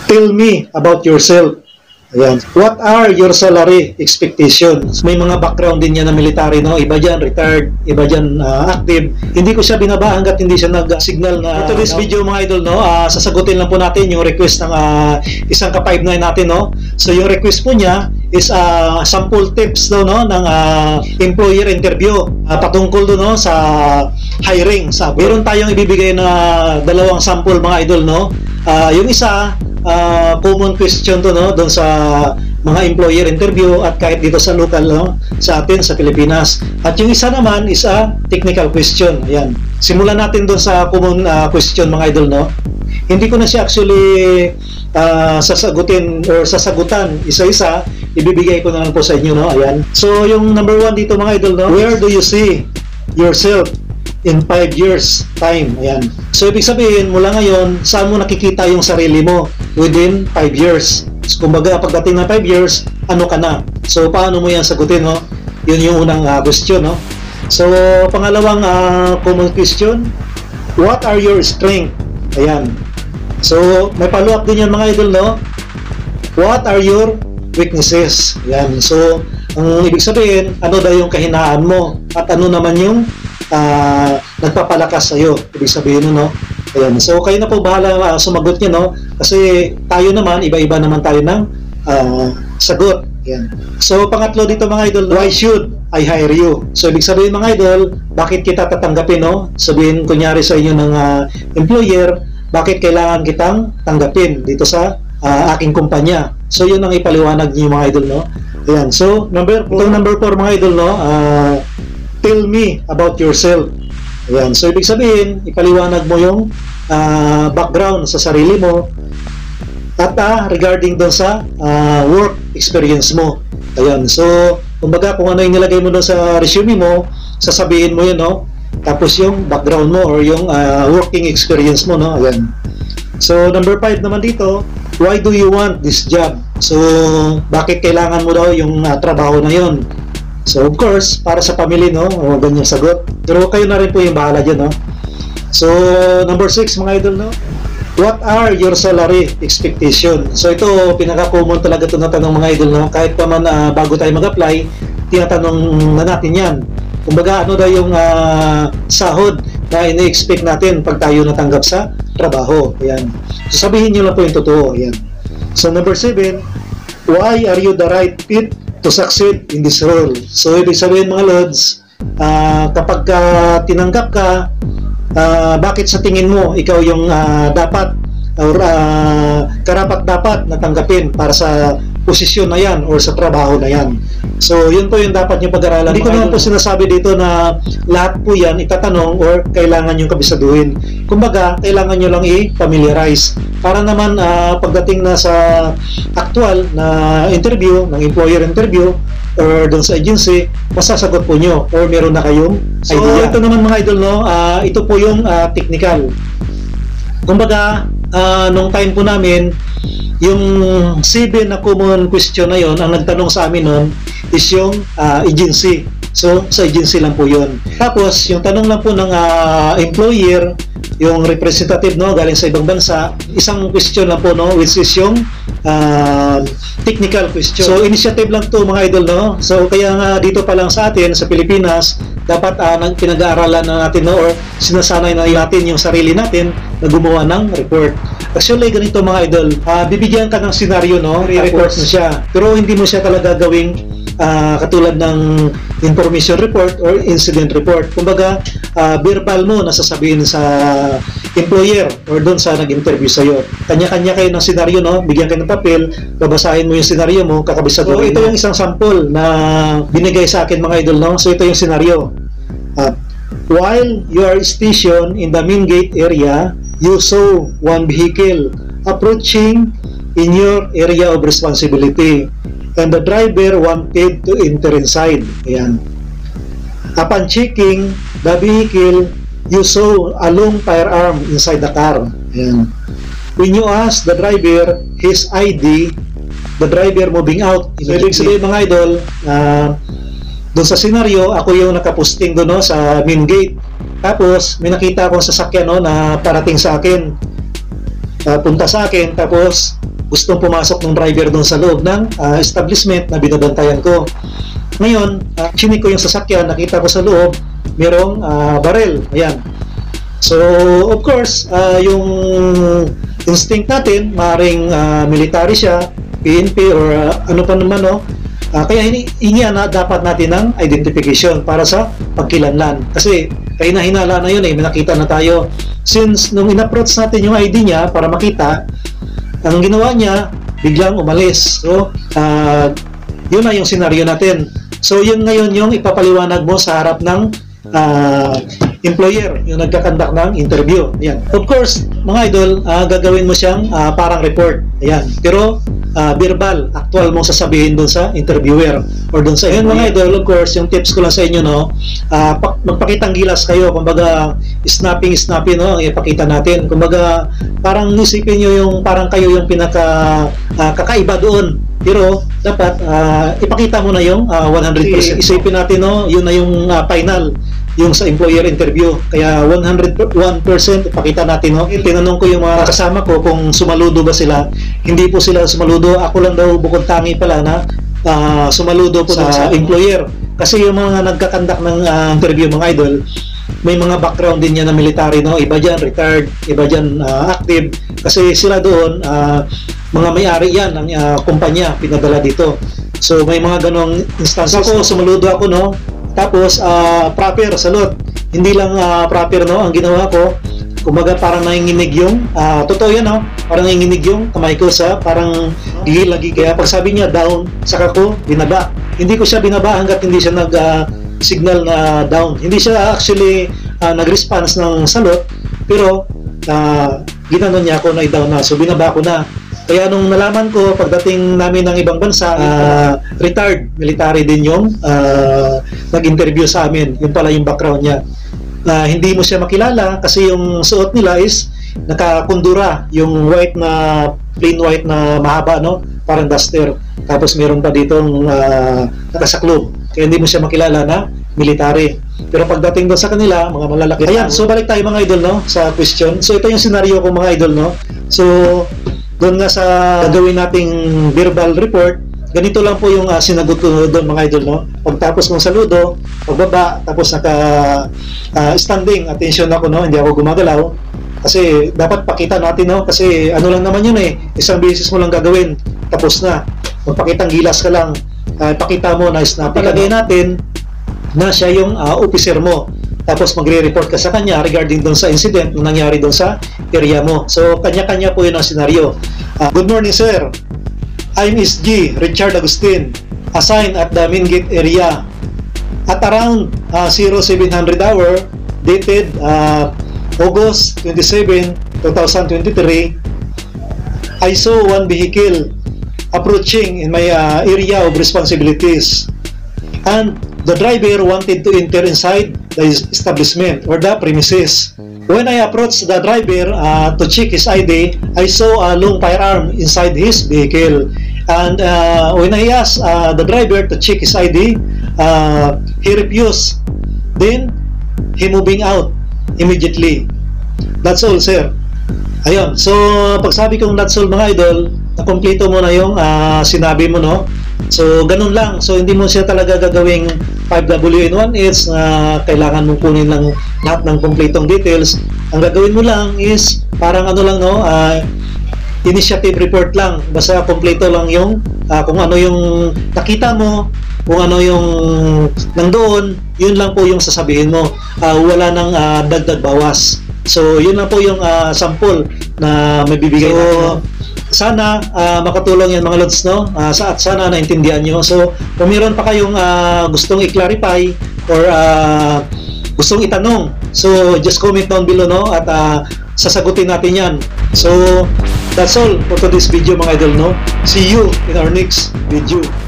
Tell me about yourself. Ayan. What are your salary expectations? May mga background din yan na military, no? Iba dyan, retired, iba dyan, active. Hindi ko siya binaba hanggat hindi siya nag-signal na... For today's video, mga idol, no? Sasagutin lang po natin yung request ng isang ka-5-9 natin, no? So, yung request po niya is sample tips, no? Ng employer interview. Patungkol do, no? Sa hiring. Meron tayong ibibigay na dalawang sample, mga idol, no? Yung isa, common question to, no, doon sa mga employer interview at kahit dito sa local, no, sa atin sa Pilipinas. At yung isa naman is a technical question. Ayan. Simulan natin doon sa common question, mga idol, no. Hindi ko na siya actually sasagutin or sasagutan isa-isa. Ibibigay ko na lang po sa inyo, no. Ayan. So yung number 1 dito, mga idol, no, where do you see yourself in 5 years time? Ayan. So ibig sabihin, mula ngayon, saan mo nakikita yung sarili mo within 5 years? So, kumbaga, pagdating ng 5 years, ano ka na? So paano mo yan sagutin, no? Yun yung unang question, no? So pangalawang common question, what are your strengths? Ayan. So may follow-up din yan, mga idol, no? What are your weaknesses? Ayan. So ang ibig sabihin, ano daw yung kahinaan mo at ano naman yung nagpapalakas sa iyo, ibig sabihin, no? Ayan. So kayo na po bahala sumagot niyo, no? Kasi tayo naman, iba-iba naman tayo ng sagot. Ayan. So pangatlo dito, mga idol, why should I hire you? So ibig sabihin, mga idol, bakit kita tatanggapin, no? Sabihin kunyari sa inyo ng employer, bakit kailangan kitang tanggapin dito sa aking kumpanya? So yun ang ipaliwanag niyo, mga idol, no? Ayan. So number 4, mga idol, no? Tell me about yourself. Ayan. So ibig sabihin, ipaliwanag mo yung background sa sarili mo at regarding doon sa work experience mo. Ayan. So kumbaga, kung ano yung nilagay mo doon sa resume mo, sasabihin mo yun, no? Tapos yung background mo or yung working experience mo, no? Ayan. So number 5 naman dito, why do you want this job? So bakit kailangan mo daw yung trabaho na yun? So of course, para sa family, no, o ganyang sagot. Pero kayo na rin po yung bahala dyan, no. So number 6, mga idol, no, what are your salary expectation? So ito, pinaka-common talaga ito na tanong, mga idol, no. Kahit pa man bago tayo mag-apply, tinatanong na natin yan. Kumbaga, ano daw yung sahod na ina-expect natin pag tayo natanggap sa trabaho. Ayan. So sabihin nyo lang po yung totoo. Ayan. So number 7, why are you the right fit to succeed in this role? So ibig sabihin, mga lods, kapag tinanggap ka, bakit sa tingin mo ikaw yung dapat or karapat-dapat na tanggapin para sa posisyon na yan or sa trabaho na yan? So yun po yung dapat nyo pag-aralan. Hindi ko naman po sinasabi dito na lahat po yan itatanong or kailangan nyo kabisaduhin. Kumbaga, kailangan nyo lang i-familiarize para naman pagdating na sa actual na interview, ng employer interview or doon sa agency, masasagot po nyo or meron na kayong idea. So ito naman, mga idol, no, ito po yung technical. Kumbaga, nung time po namin, yung 7 na common question na yon, ang nagtanong sa amin nun is yung agency. So sa agency lang po yun. Tapos yung tanong lang po ng employer, yung representative, no, galing sa ibang bansa, isang question lang po, no, which is yung technical question. So initiative lang to, mga idol, no. So kaya nga dito pa lang sa atin sa Pilipinas, dapat pinag-aaralan na natin, no, or sinasanay na natin yung sarili natin na gumawa ng report. Actually, ganito, mga idol, bibigyan ka ng scenario, no, re-report na siya, pero hindi mo siya talaga gawing katulad ng information report or incident report. Kumbaga, verbal mo nasasabihin sa employer or doon sa nag-interview sa'yo. Kanya-kanya kayo ng scenario, no? Bigyan kayo ng papel, babasahin mo yung scenario mo, kakabisaduhin. So ito yung isang sample na binigay sa akin, mga idol, no? So ito yung scenario. While you are stationed in the main gate area, you saw one vehicle approaching in your area of responsibility and the driver wanted to enter inside. Ayan. Upon checking the vehicle, you saw a long firearm inside the car. Ayan. When you ask the driver his ID, the driver moving out. So, ibig sabihin, mga idol, doon sa senaryo, ako yung nakaposting doon, no, sa main gate. Tapos may nakita akong sasakyan, no, na parating sa akin, punta sa akin, tapos gustong pumasok ng driver doon sa loob ng establishment na binabantayan ko. Ngayon, chinik ko yung sasakyan, nakita ko sa loob, merong barrel. Ayan. So, of course, yung instinct natin, maaaring military siya, PNP or ano pa naman, no? Kaya hingian na dapat natin ng identification para sa pagkilanlan. Kasi hinala na yun may nakita na tayo. Since nung in-approach natin yung ID niya para makita, ang ginawa niya, biglang umalis. So, yun na yung senaryo natin. So, yun ngayon yung ipapaliwanag mo sa harap ng employer, yung nagkakandak ng interview. Ayan. Of course, mga idol, gagawin mo siyang parang report. Ayan. Pero, verbal, actual mong sasabihin doon sa interviewer or doon sa mga idol. Of course, yung tips ko lang sa inyo, no, magpakitang gilas kayo, kumbaga snapping, no, ipakita natin, kumbaga parang isipin nyo yung parang kayo yung kakaiba doon, pero dapat ipakita mo na yung 100%. Isipin natin, no, yun na yung final yung sa employer interview. Kaya 101% ipakita natin, no. Tinanong ko yung mga kasama ko kung sumaludo ba sila. Hindi po sila sumaludo. Ako lang daw bukod tangi pala na sumaludo po sa employer. Kasi yung mga nagkakandak ng interview, mga idol, may mga background din yan na military, no. Iba dyan retired, iba dyan active. Kasi sila doon, mga may-ari yan ng kumpanya pinadala dito. So may mga ganong instances. Ako, sumaludo ako, no. Tapos, proper, salute. Hindi lang proper, no, ang ginawa ko. Kumbaga, parang nanginginig yung, totoo yan, no? Parang nanginginig yung kamay ko sa parang lagi. Kaya pag sabi niya down, saka ko binaba. Hindi ko siya binaba hanggat hindi siya nag-signal na down. Hindi siya actually nag-response ng salute, pero ginanon niya ako na i-down na. So, binaba ko na. Kaya nung nalaman ko, pagdating namin ng ibang bansa, retired military din yung nag-interview sa amin. Yun pala yung background niya. Hindi mo siya makilala kasi yung suot nila is nakakundura, yung white na, plain white na mahaba, no? Parang duster. Tapos meron pa ditong nakasaklob. Kaya hindi mo siya makilala na military. Pero pagdating doon sa kanila, mga malalaki. Ayan, so balik tayo mga idol, no? Sa question. So ito yung scenario ko mga idol, no? So, doon nga sa gagawin nating verbal report, ganito lang po yung sinagot ko doon mga idol, no? Pagtapos kong saludo, pagbaba, tapos standing, attention ako, no? Hindi ako gumagalaw. Kasi dapat pakita natin, no? Kasi ano lang naman yun isang beses mo lang gagawin, tapos na. Magpakitang gilas ka lang, pakita mo na snap. Palagay natin na siya yung officer mo. Tapos magre-report ka sa kanya regarding doon sa incident na nangyari doon sa area mo. So, kanya-kanya po yun ang senaryo. Good morning, sir. I'm SG Richard Agustin, assigned at the main gate area. At around 0700 hour, dated August 27, 2023, I saw one vehicle approaching in my area of responsibilities. And the driver wanted to enter inside the establishment or the premises. When I approached the driver to check his ID, I saw a long firearm inside his vehicle. And when I asked the driver to check his ID, he refused. Then, he moving out immediately. That's all, sir. Ayun. So, pagsabi kong that's all mga idol, nakompleto mo na yung sinabi mo, no? So, ganun lang. So, hindi mo siya talaga gagawing 5W in 1H na kailangan mong kunin lang lahat ng kompletong details. Ang gagawin mo lang is parang ano lang, no? Initiative report lang. Basta kompleto lang yung kung ano yung nakita mo, kung ano yung nandoon, yun lang po yung sasabihin mo. Wala nang dagdag bawas. So, yun lang po yung sample na may bibigay natin. Sana makatulong yan mga lods, no? At sana naintindihan nyo. So, kung meron pa kayong gustong i-clarify or gustong itanong, so just comment down below, no? At sasagutin natin yan. So, that's all for today's video mga idol, no? See you in our next video.